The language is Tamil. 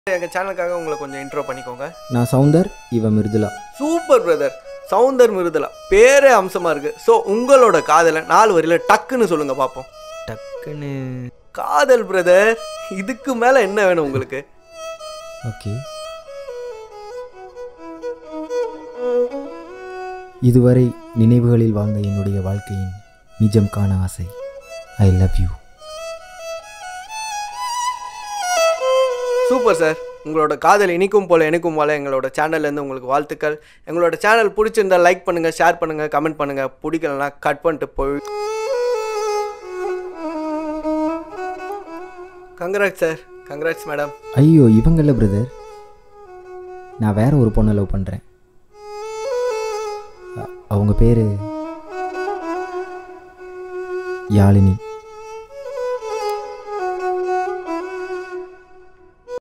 எங்கள் சேனலுக்காக உங்களை கொஞ்சம் இன்ட்ரோ பண்ணிக்கோங்க. நான் சவுந்தர், இவன் மிருதுலா. சூப்பர் பிரதர், சவுந்தர் மிருதுலா பேரே அம்சமாக இருக்குது. ஸோ உங்களோட காதலை 4 வரியில் டக்குன்னு சொல்லுங்கள் பார்ப்போம். டக்குன்னு காதல் பிரதர், இதுக்கு மேலே என்ன வேணும் உங்களுக்கு? ஓகே. இதுவரை நினைவுகளில் வாழ்ந்த என்னுடைய வாழ்க்கையின் நிஜம் காண ஆசை. I love you. Super sir, உங்களோட காதல் இனிக்கும் போல எனக்கும் போல எங்களோட சேனல்லேருந்து உங்களுக்கு வாழ்த்துக்கள். எங்களோட சேனல் பிடிச்சிருந்தா லைக் பண்ணுங்கள், ஷேர் பண்ணுங்கள், கமெண்ட் பண்ணுங்கள். பிடிக்கலன்னா கட் பண்ணிட்டு போய். Congrats sir. Congrats madam. ஐயோ, இவங்கள பிரதர், நான் வேற ஒரு பொண்ணை லவ் பண்ணுறேன். அவங்க பேர் யாழினி.